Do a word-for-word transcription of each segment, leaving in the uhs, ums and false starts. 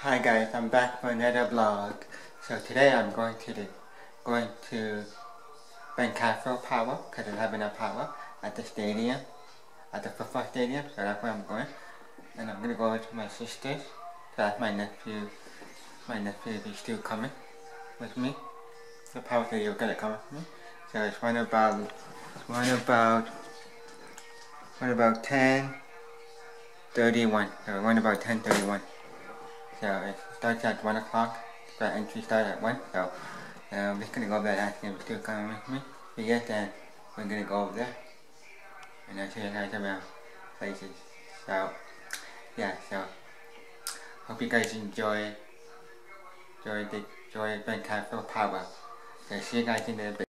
Hi guys, I'm back for another vlog. So today I'm going to the, going to Castle Power because they're having a power at the stadium, at the football stadium. So that's where I'm going, and I'm gonna go to my sister's. So that's my nephew. My nephew is still coming with me. The power stadium is gonna come with me. So it's one about, it's one about, one about ten thirty-one. So one about ten thirty-one. So it starts at one o'clock, the entry starts at one, so uh, I'm just going to go over there and ask him if he's still coming with me. If yes, then we're going to go over there and I'll show you guys around places. So, yeah, so hope you guys enjoy, enjoy the enjoy Ben Castle Power. So see you guys in a bit.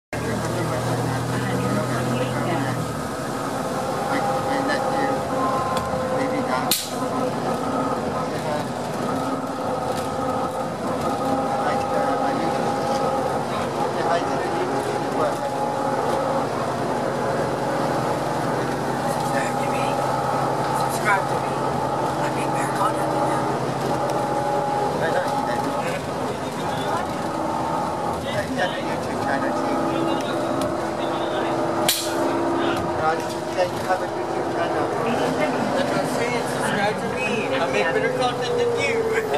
That you have a YouTube channel. That's what I'm saying, subscribe to me. I make better content than you.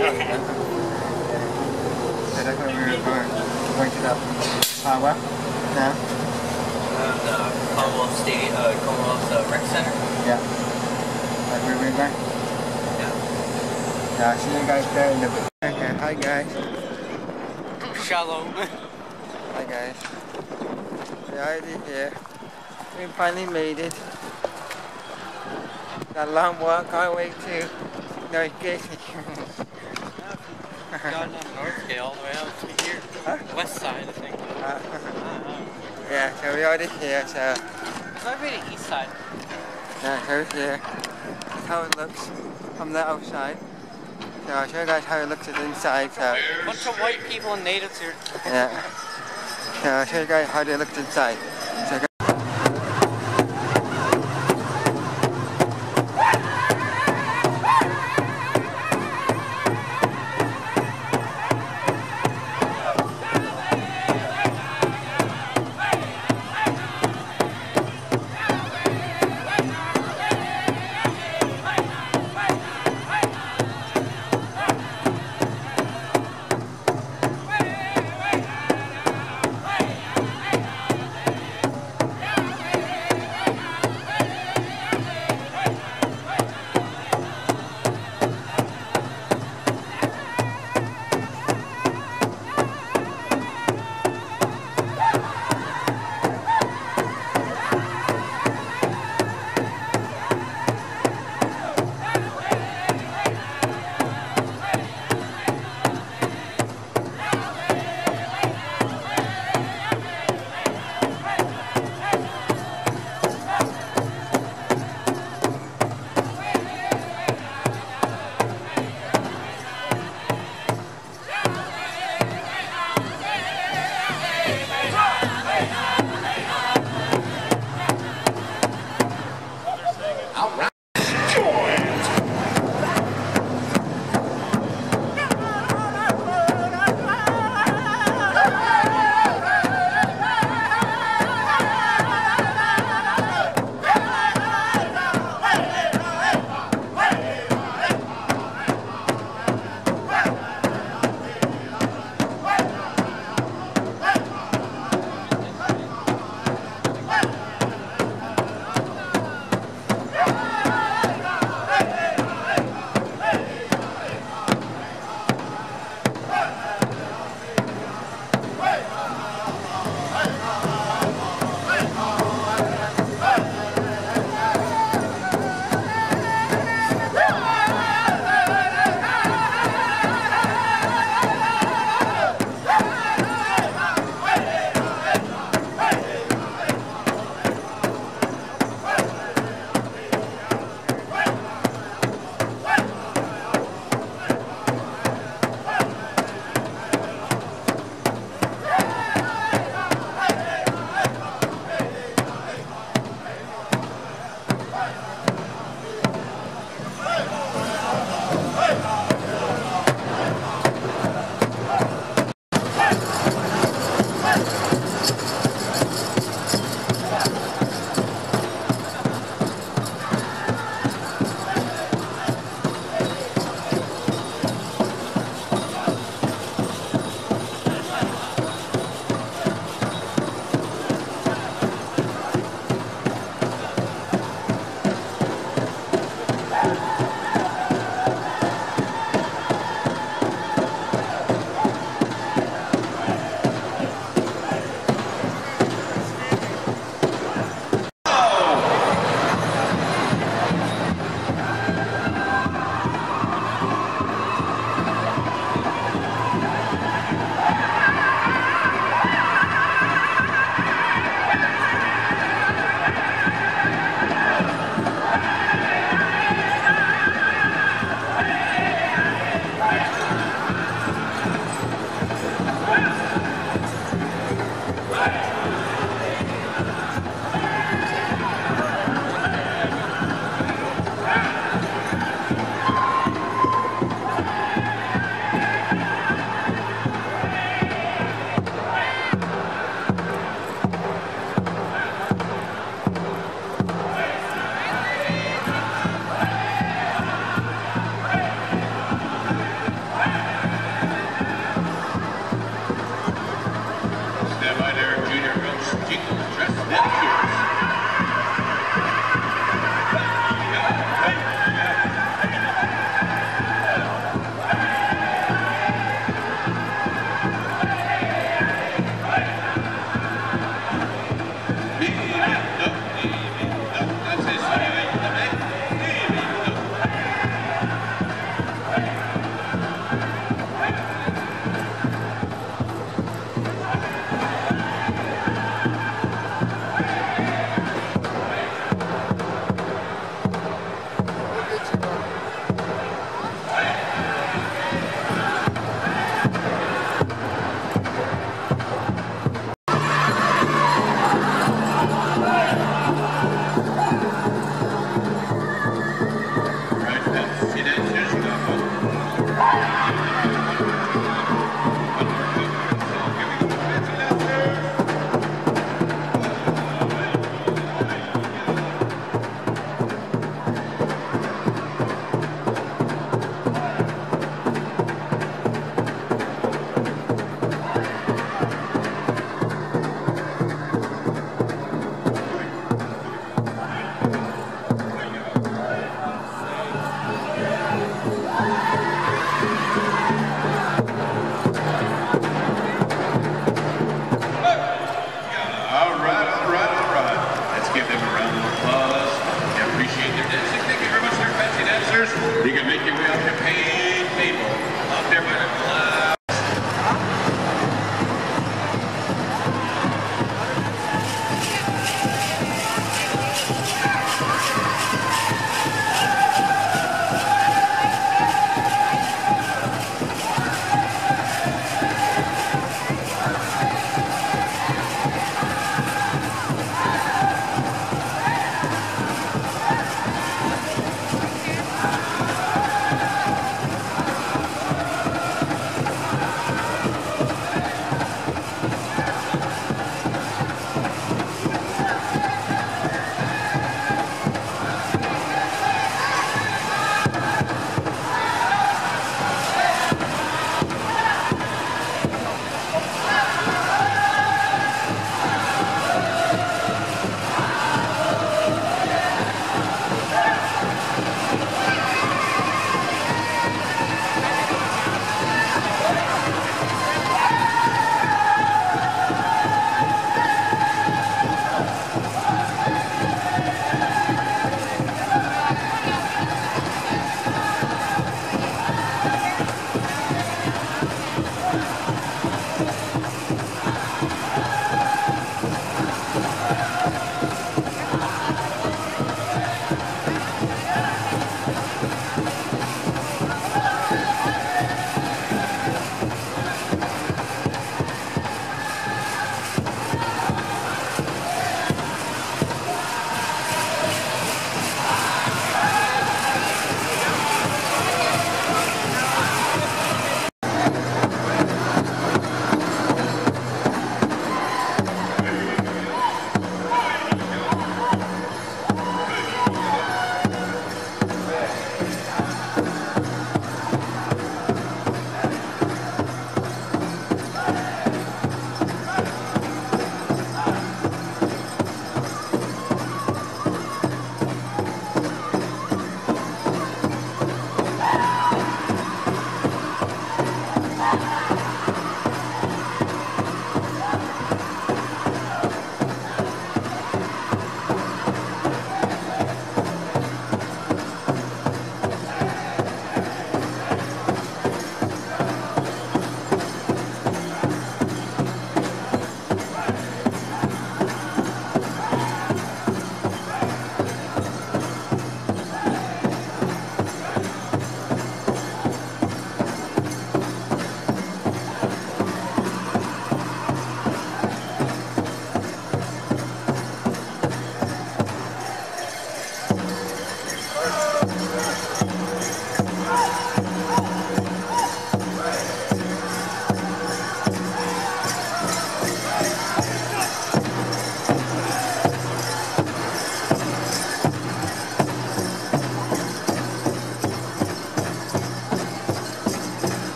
So that's where we're going. Going to the power now. Um, the Commonwealth State, uh, Commonwealth uh, Rec Center. Yeah. That's where we're going. Yeah. Yeah, I'll see you guys there in a bit. Okay, hi guys. Shalom. Hi guys. We're already here. We finally made it. That long walk all the way to Northgate. Gone down Northgate all the way out to here. Huh? West side, I think. Uh, yeah, so we're already here, so... It's already the east side. Yeah, so we're here. That's how it looks from the outside. So I'll show you guys how it looks at the inside, so... Bunch of white people and natives here. Yeah. So I'll show you guys how they look inside. So,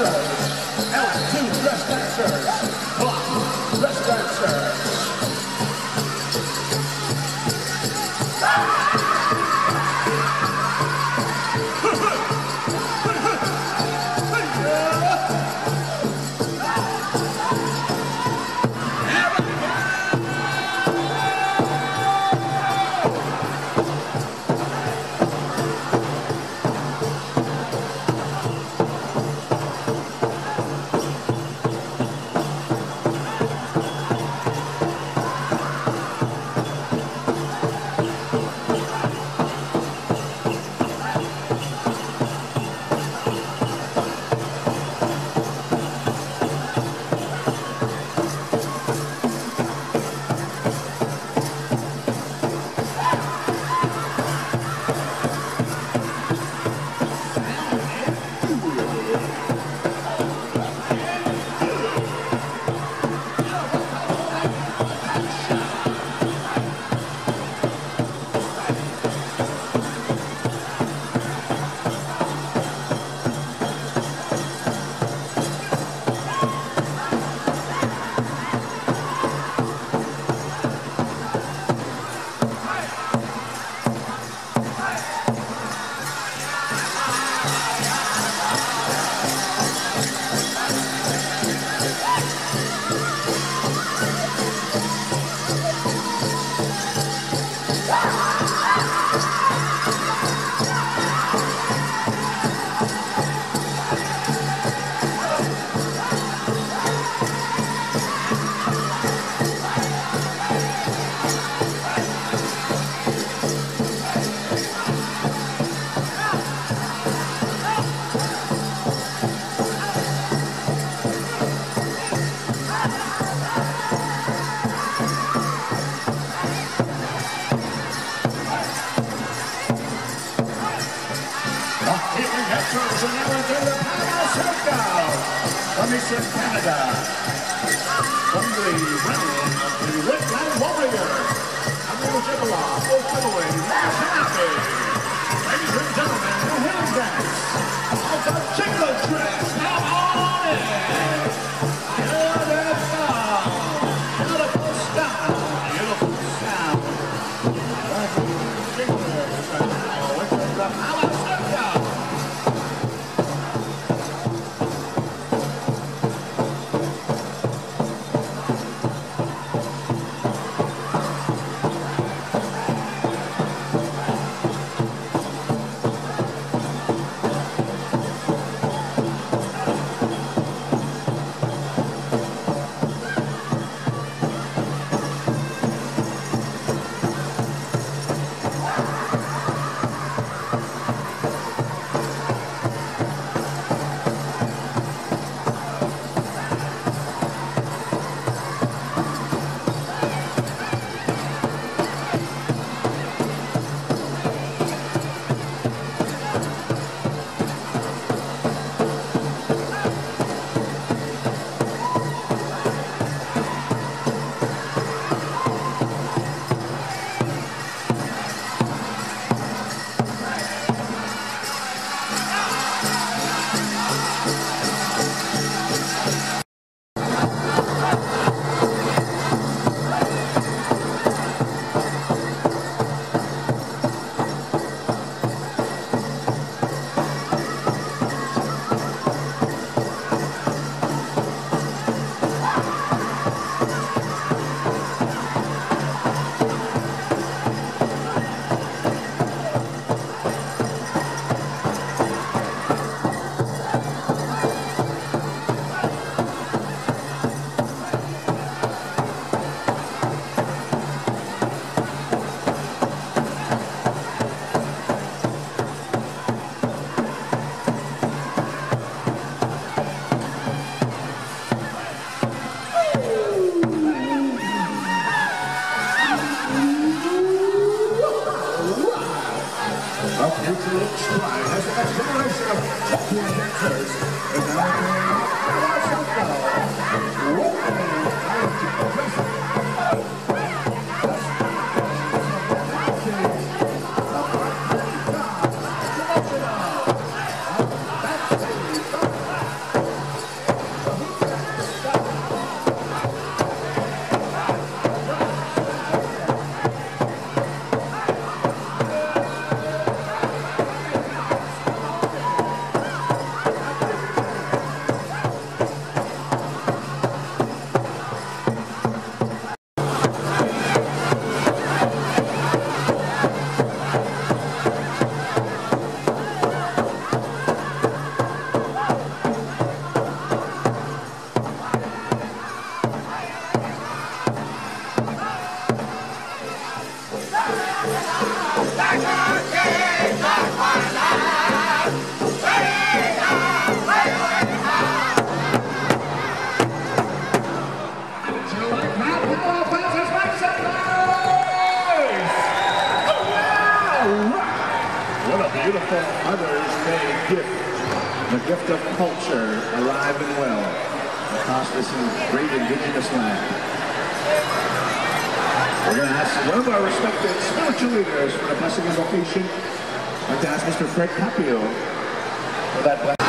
dancers. L two dress dancers. Block dress dancers. From Eastern Canada, from the realm of the Wetland Warriors, and the Ojibwa, Ojibwe, Happy. Ladies and gentlemen, the hill dance of the Jingle Dress. Come on in. Beautiful, beautiful style, beautiful sound. That's the Jinglers and now with the Palo Circle. beautiful Mother's Day gift. The gift of culture alive and well across this great indigenous land. We're going to ask one of our respected spiritual leaders for the blessing and vocation. I'd like to ask Mister Fred Capio for that blessing.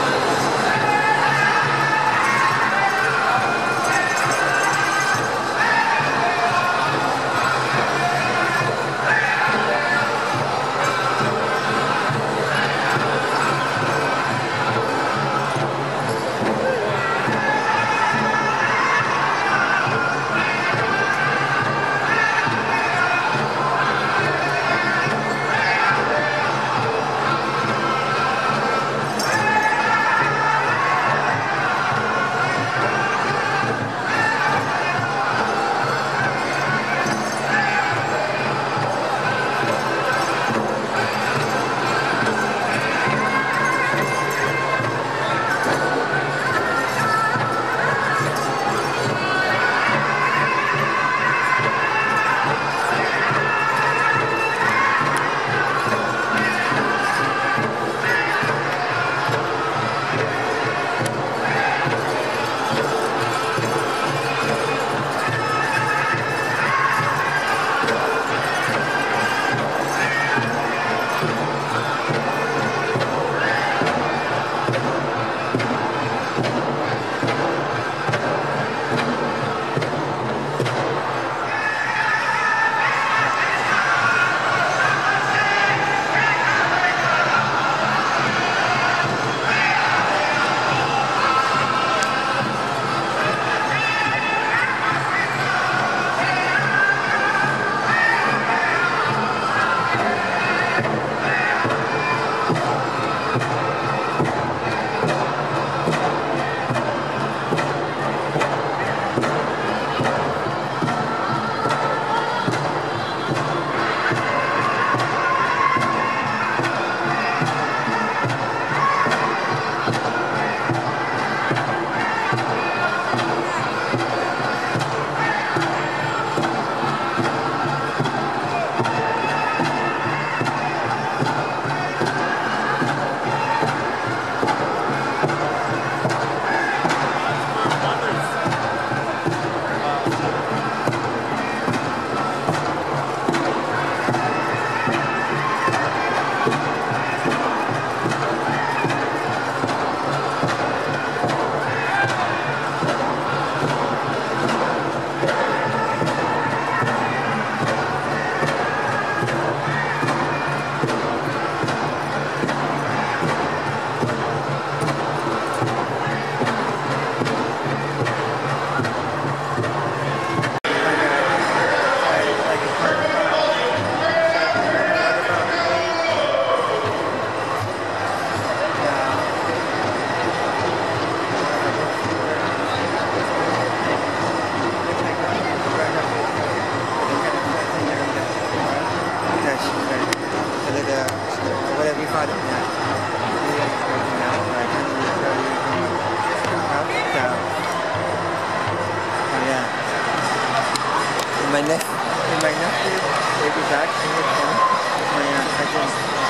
My nephew, my nephew, baby back in the corner. My uh, cousin,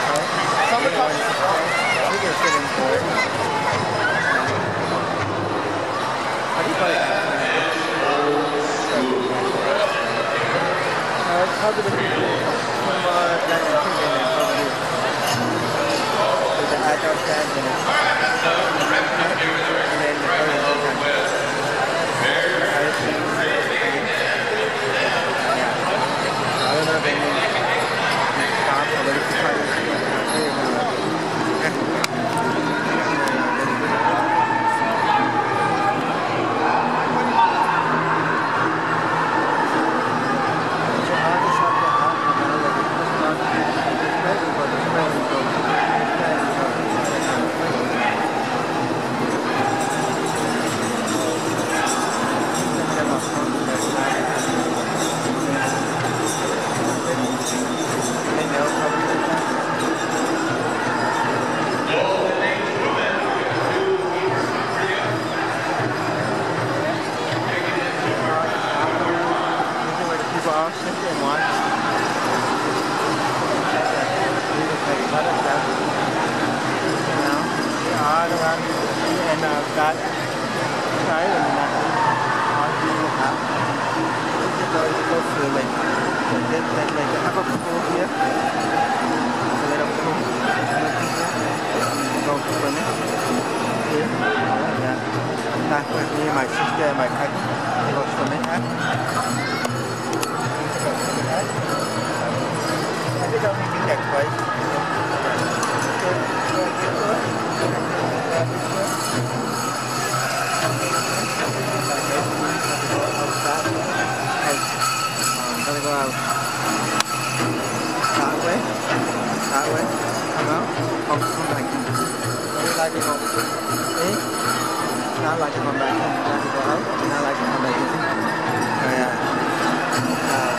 he can fit in for it. How do you call it? Uh, probably the people from uh, that prison and probably with the adult stand and and then the other stand. I don't know if any stop or what it's called. Sit and watch. đó đúng không? Em nào cái cái là mình đặt họ đi hả? Cái đôi đôi sườn mình lên lên lên cái áp lực của kia lên đồng không không quên đấy kia ya nah ini my sister my cousin they was from it I don't think it's that place. Gotta go out. That way. That way. Come out. Không, không lại. Maybe like it home. Eh? Not like it home back. Not to go out. Not like it home back. Oh yeah. Uh,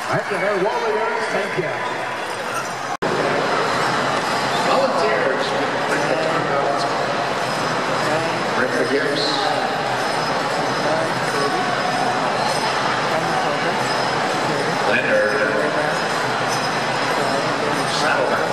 Right to their Warriors, thank you. Volunteers, bring the turnouts. Bring the gifts. Leonard. Saddleback.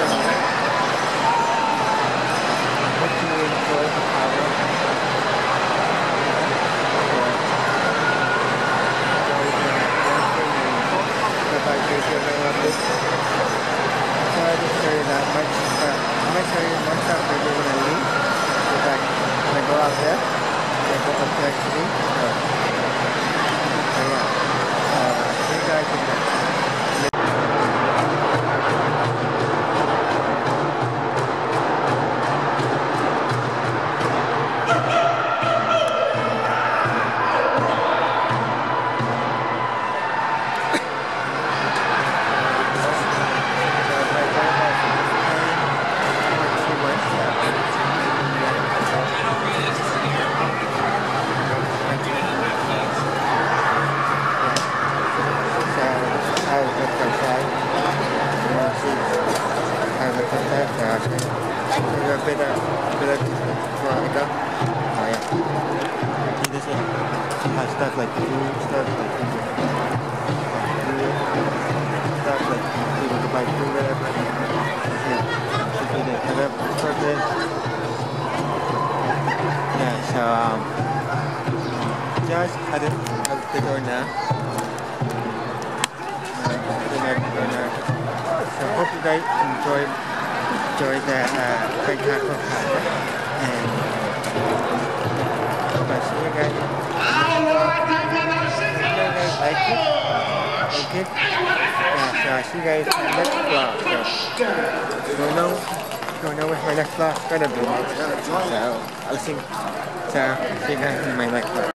Stuff like food, stuff like food, stuff like people to buy food, whatever. Yeah, should be there. Have a purpose. Yeah, so um, just had it at the door now. So hope you guys enjoy enjoy the uh, Great Taco Power, and hope I see you guys. Like it? Like it? Yeah, so I'll see you guys in the next vlog. So, don't know, don't know what my next vlog's gonna be. So, I'll see, so, see you guys in my next vlog.